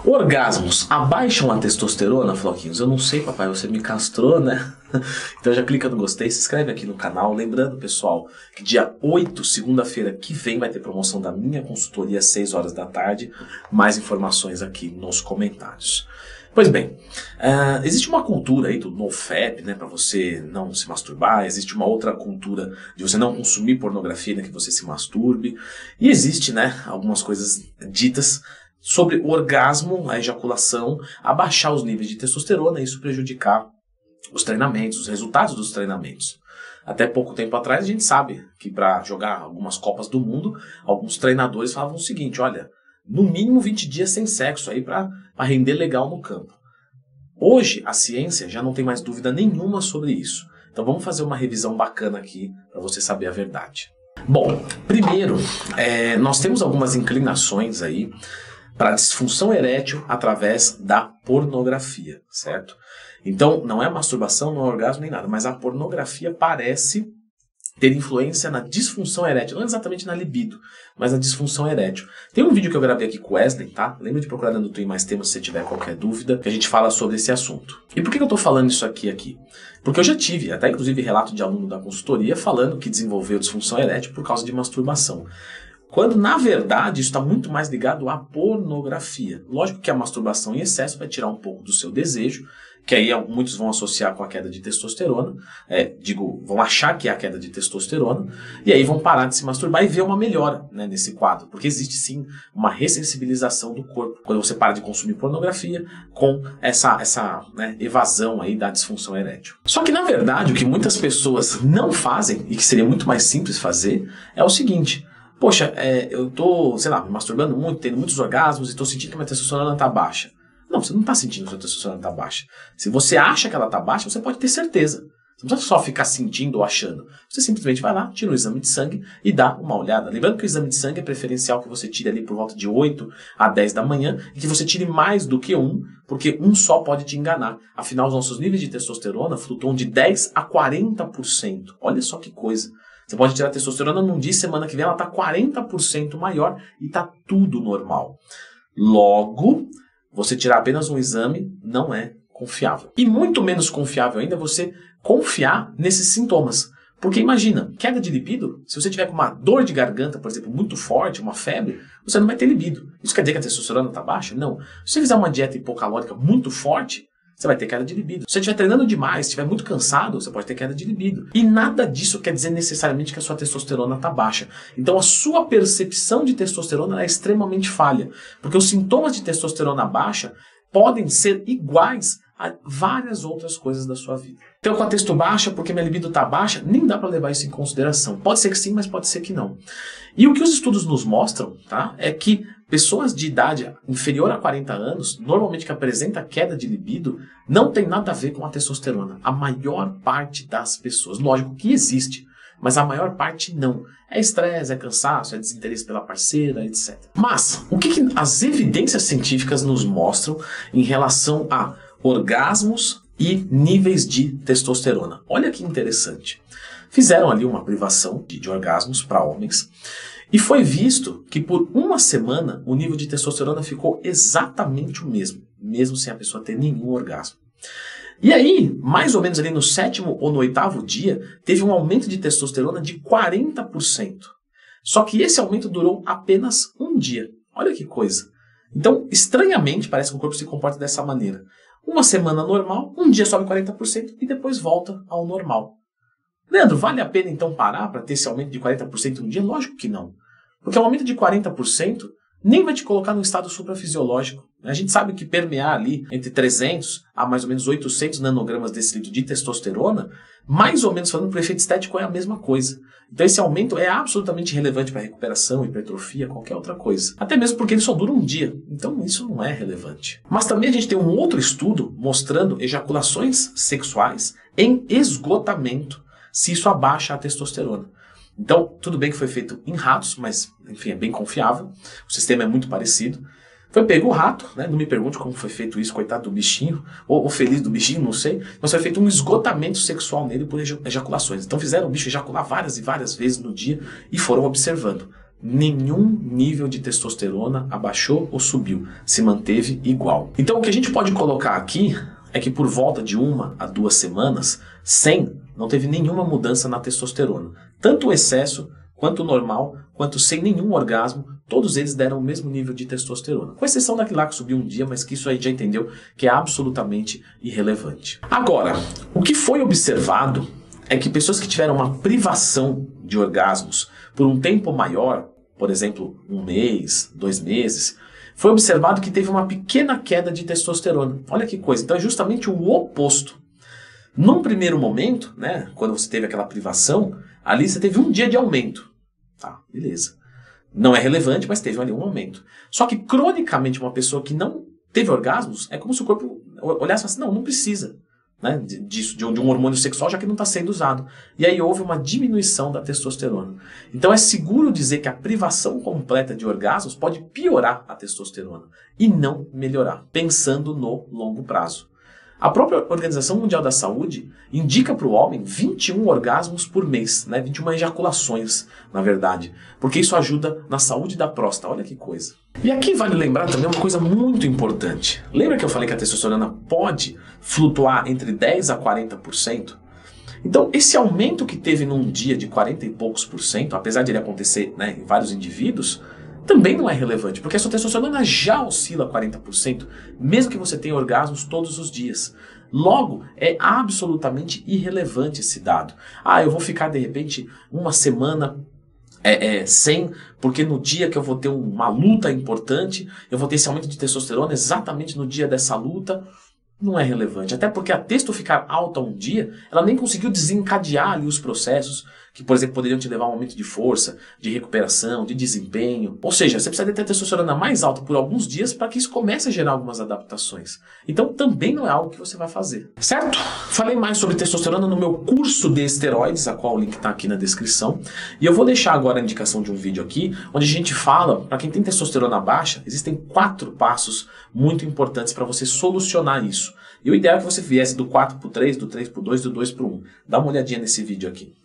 Orgasmos abaixam a testosterona, Floquinhos? Eu não sei, papai, você me castrou, né? Então já clica no gostei, se inscreve aqui no canal. Lembrando, pessoal, que dia 8, segunda-feira que vem, vai ter promoção da minha consultoria às 6 horas da tarde. Mais informações aqui nos comentários. Pois bem, existe uma cultura aí do NoFap, né, para você não se masturbar. Existe uma outra cultura de você não consumir pornografia, né, que você se masturbe. E existe, né, algumas coisas ditas sobre o orgasmo, a ejaculação, abaixar os níveis de testosterona e isso prejudicar os treinamentos, os resultados dos treinamentos. Até pouco tempo atrás a gente sabe que para jogar algumas Copas do Mundo, alguns treinadores falavam o seguinte: olha, no mínimo 20 dias sem sexo aí para render legal no campo. Hoje a ciência já não tem mais dúvida nenhuma sobre isso. Então vamos fazer uma revisão bacana aqui para você saber a verdade. Bom, primeiro, nós temos algumas inclinações aí para disfunção erétil através da pornografia, certo? Então, não é masturbação, não é orgasmo nem nada, mas a pornografia parece ter influência na disfunção erétil, não exatamente na libido, mas na disfunção erétil. Tem um vídeo que eu gravei aqui com o Wesley, tá? Lembra de procurar no Twin Mais Temas se você tiver qualquer dúvida, que a gente fala sobre esse assunto. E por que eu tô falando isso aqui? Porque eu já tive, até inclusive relato de aluno da consultoria, falando que desenvolveu disfunção erétil por causa de masturbação. Quando, na verdade, isso está muito mais ligado à pornografia. Lógico que a masturbação em excesso vai tirar um pouco do seu desejo, que aí muitos vão associar com a queda de testosterona, vão achar que é a queda de testosterona, e aí vão parar de se masturbar e ver uma melhora, né, nesse quadro. Porque existe sim uma ressensibilização do corpo quando você para de consumir pornografia com essa evasão aí da disfunção erétil. Só que, na verdade, o que muitas pessoas não fazem, e que seria muito mais simples fazer, é o seguinte: poxa, eu tô, sei lá, me masturbando muito, tendo muitos orgasmos e tô sentindo que minha testosterona tá baixa. Não, você não tá sentindo que sua testosterona tá baixa. Se você acha que ela tá baixa, você pode ter certeza. Você não precisa só ficar sentindo ou achando. Você simplesmente vai lá, tira o exame de sangue e dá uma olhada. Lembrando que o exame de sangue é preferencial que você tire ali por volta de 8 a 10 da manhã e que você tire mais do que um, porque um só pode te enganar. Afinal, os nossos níveis de testosterona flutuam de 10 a 40%. Olha só que coisa. Você pode tirar a testosterona num dia, semana que vem ela está 40% maior e está tudo normal. Logo, você tirar apenas um exame não é confiável. E muito menos confiável ainda é você confiar nesses sintomas. Porque imagina, queda de libido, se você tiver com uma dor de garganta, por exemplo, muito forte, uma febre, você não vai ter libido. Isso quer dizer que a testosterona está baixa? Não. Se você fizer uma dieta hipocalórica muito forte, você vai ter queda de libido. Se você estiver treinando demais, estiver muito cansado, você pode ter queda de libido. E nada disso quer dizer necessariamente que a sua testosterona está baixa. Então a sua percepção de testosterona é extremamente falha. Porque os sintomas de testosterona baixa podem ser iguais a várias outras coisas da sua vida. Então, com a testo baixa, porque minha libido está baixa, nem dá para levar isso em consideração. Pode ser que sim, mas pode ser que não. E o que os estudos nos mostram, tá, é que pessoas de idade inferior a 40 anos, normalmente que apresenta queda de libido, não tem nada a ver com a testosterona. A maior parte das pessoas. Lógico que existe, mas a maior parte não. É estresse, é cansaço, é desinteresse pela parceira, etc. Mas, o que as evidências científicas nos mostram em relação a orgasmos e níveis de testosterona? Olha que interessante. Fizeram ali uma privação de orgasmos para homens e foi visto que por uma semana o nível de testosterona ficou exatamente o mesmo, mesmo sem a pessoa ter nenhum orgasmo. E aí, mais ou menos ali no 7º ou no 8º dia, teve um aumento de testosterona de 40%. Só que esse aumento durou apenas um dia. Olha que coisa. Então, estranhamente, parece que o corpo se comporta dessa maneira. Uma semana normal, um dia sobe 40% e depois volta ao normal. Leandro, vale a pena então parar para ter esse aumento de 40% um dia? Lógico que não. Porque o aumento de 40% nem vai te colocar no estado suprafisiológico. A gente sabe que permear ali entre 300 a mais ou menos 800 nanogramas desse litro de testosterona, mais ou menos falando para o efeito estético, é a mesma coisa. Então esse aumento é absolutamente relevante para recuperação, hipertrofia, qualquer outra coisa. Até mesmo porque ele só dura um dia. Então isso não é relevante. Mas também a gente tem um outro estudo mostrando ejaculações sexuais em esgotamento, se isso abaixa a testosterona. Então, tudo bem que foi feito em ratos, mas, enfim, é bem confiável. O sistema é muito parecido. Foi pego o rato, né? Não me pergunte como foi feito isso, coitado do bichinho, ou feliz do bichinho, não sei. Mas foi feito um esgotamento sexual nele por ejaculações. Então fizeram o bicho ejacular várias e várias vezes no dia e foram observando. nenhum nível de testosterona abaixou ou subiu, se manteve igual. Então o que a gente pode colocar aqui é que por volta de 1 a 2 semanas, sem, não teve nenhuma mudança na testosterona. Tanto o excesso, quanto o normal, quanto sem nenhum orgasmo, todos eles deram o mesmo nível de testosterona. Com exceção daquele lá que subiu um dia, mas que isso aí já entendeu que é absolutamente irrelevante. Agora, o que foi observado é que pessoas que tiveram uma privação de orgasmos por um tempo maior, por exemplo, 1 mês, 2 meses, foi observado que teve uma pequena queda de testosterona. Olha que coisa, então é justamente o oposto. Num primeiro momento, né, quando você teve aquela privação, ali você teve 1 dia de aumento. Tá, beleza. Não é relevante, mas teve ali um aumento. Só que cronicamente uma pessoa que não teve orgasmos, é como se o corpo olhasse assim, não precisa, né, disso, de um hormônio sexual, já que não está sendo usado. E aí houve uma diminuição da testosterona. Então é seguro dizer que a privação completa de orgasmos pode piorar a testosterona e não melhorar, pensando no longo prazo. A própria Organização Mundial da Saúde indica para o homem 21 orgasmos por mês, né? 21 ejaculações, na verdade, porque isso ajuda na saúde da próstata. Olha que coisa. E aqui vale lembrar também uma coisa muito importante. Lembra que eu falei que a testosterona pode flutuar entre 10% a 40%? Então, esse aumento que teve num dia de 40 e poucos por cento, apesar de ele acontecer, né, em vários indivíduos, também não é relevante, porque a sua testosterona já oscila 40%, mesmo que você tenha orgasmos todos os dias. Logo, é absolutamente irrelevante esse dado. Eu vou ficar, de repente, 1 semana sem, porque no dia que eu vou ter uma luta importante, eu vou ter esse aumento de testosterona exatamente no dia dessa luta. Não é relevante, até porque a testo ficar alta um dia, ela nem conseguiu desencadear ali os processos que, por exemplo, poderiam te levar a um aumento de força, de recuperação, de desempenho. Ou seja, você precisa ter a testosterona mais alta por alguns dias para que isso comece a gerar algumas adaptações. Então também não é algo que você vai fazer. Certo? Falei mais sobre testosterona no meu curso de esteroides, a qual o link está aqui na descrição. E eu vou deixar agora a indicação de um vídeo aqui, onde a gente fala, para quem tem testosterona baixa, existem 4 passos muito importantes para você solucionar isso. E o ideal é que você viesse do 4 para o 3, do 3 para o 2, do 2 para o 1. Dá uma olhadinha nesse vídeo aqui.